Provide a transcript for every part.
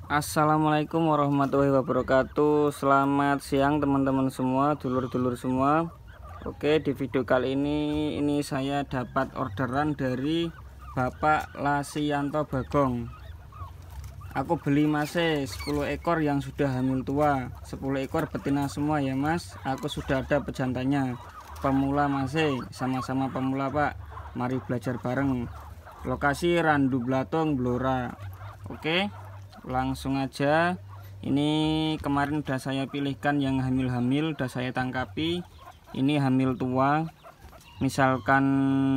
Assalamualaikum warahmatullahi wabarakatuh. Selamat siang teman-teman semua, dulur-dulur semua. Oke, di video kali ini saya dapat orderan dari Bapak Lasianto Bagong. Aku beli masih 10 ekor yang sudah hamil tua, 10 ekor betina semua ya Mas. Aku sudah ada pejantannya. Pemula masih, sama-sama pemula Pak. Mari belajar bareng. Lokasi Randu Blatung, Blora. Oke, langsung aja. Ini kemarin udah saya pilihkan yang hamil-hamil, udah saya tangkapi. Ini hamil tua. Misalkan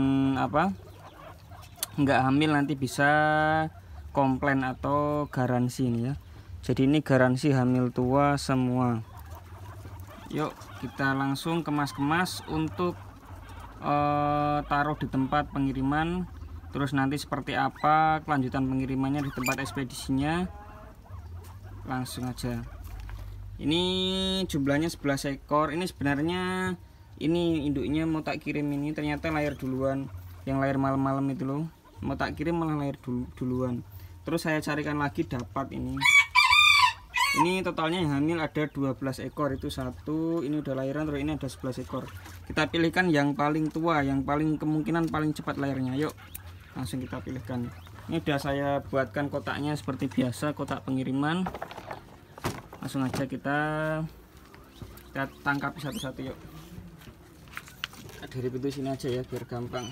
nggak hamil nanti bisa komplain atau garansi ini ya. Jadi ini garansi hamil tua semua. Yuk kita langsung kemas-kemas untuk taruh di tempat pengiriman. Terus nanti seperti apa kelanjutan pengirimannya di tempat ekspedisinya, langsung aja. Ini jumlahnya 11 ekor. Ini sebenarnya ini induknya mau tak kirim, ini ternyata lahir duluan. Yang lahir malam-malam itu loh, mau tak kirim malah lahir duluan. Terus saya carikan lagi dapat ini. Ini totalnya yang hamil ada 12 ekor, itu satu. Ini udah lahiran, terus ini ada 11 ekor. Kita pilihkan yang paling tua, yang paling kemungkinan paling cepat lahirnya. Yuk langsung kita pilihkan. Ini udah saya buatkan kotaknya seperti biasa, kotak pengiriman. Langsung aja kita tangkap satu-satu. Yuk dari pintu sini aja ya biar gampang.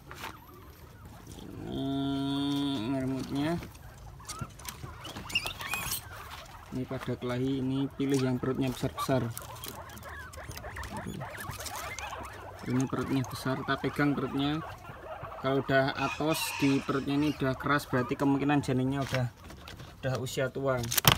Ini remote-nya. Ini pada kelahi, ini pilih yang perutnya besar-besar. Ini perutnya besar, kita pegang perutnya. Kalau udah atos di perutnya ini udah keras, berarti kemungkinan janinnya udah usia tua.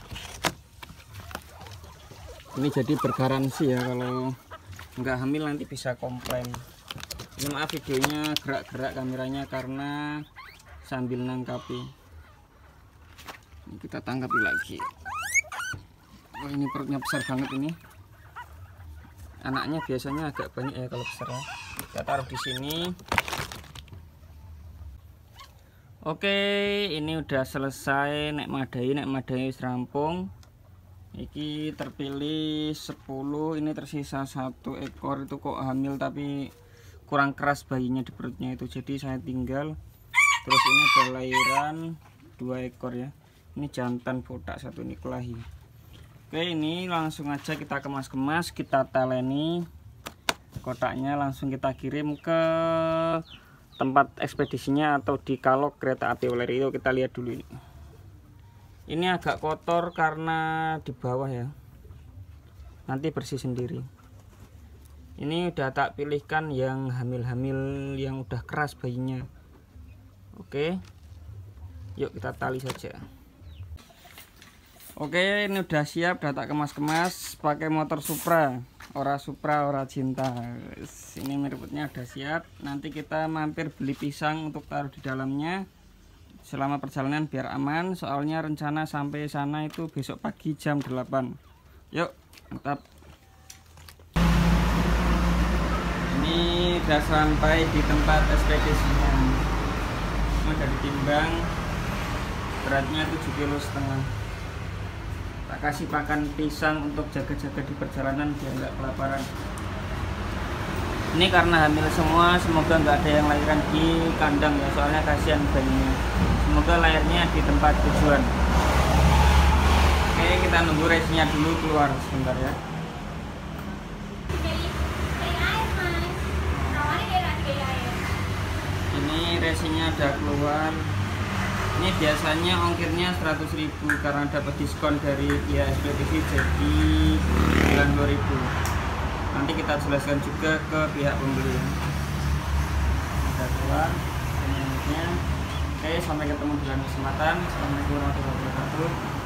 Ini jadi bergaransi ya, kalau nggak hamil nanti bisa komplain. Ini maaf videonya gerak-gerak kameranya karena sambil nangkapi. Ini kita tangkapi lagi. Oh, ini perutnya besar banget ini. Anaknya biasanya agak banyak ya kalau besar ya. Kita taruh di sini. Oke, ini udah selesai nek madai rampung. Iki terpilih 10, ini tersisa 1 ekor. Itu kok hamil tapi kurang keras bayinya di perutnya itu, jadi saya tinggal. Terus ini ada lahiran 2 ekor ya. Ini jantan botak, satu ini kelahi. Oke, ini langsung aja kita kemas-kemas, kita taleni kotaknya, langsung kita kirim ke tempat ekspedisinya atau di kalok kereta api Weleri. Itu kita lihat dulu ini. Ini agak kotor karena di bawah ya. Nanti bersih sendiri. Ini udah tak pilihkan yang hamil-hamil yang udah keras bayinya. Oke. Yuk kita tali saja. Oke, ini udah siap, udah tak kemas-kemas pakai motor Supra. Ora Supra, ora cinta. Ini meriputnya udah siap. Nanti kita mampir beli pisang untuk taruh di dalamnya selama perjalanan biar aman. Soalnya rencana sampai sana itu besok pagi jam 8. Yuk, mantap. Ini udah sampai di tempat ekspedisinya. Ini udah ditimbang. Beratnya 7,5 kg. Tak kasih pakan pisang untuk jaga-jaga di perjalanan biar nggak kelaparan. Ini karena hamil semua, semoga nggak ada yang lahiran di kandang ya, soalnya kasihan bayinya. Semoga lahirnya di tempat tujuan. Oke, kita nunggu resinya dulu keluar sebentar ya. Ini resinya udah keluar. Ini biasanya ongkirnya 100.000 karena dapat diskon dari pihak ekspedisi jadi 90.000. Nanti kita jelaskan juga ke pihak pembeli. Sudah keluar ini. Oke, sampai ketemu di lain kesempatan. Assalamualaikum warahmatullahi wabarakatuh.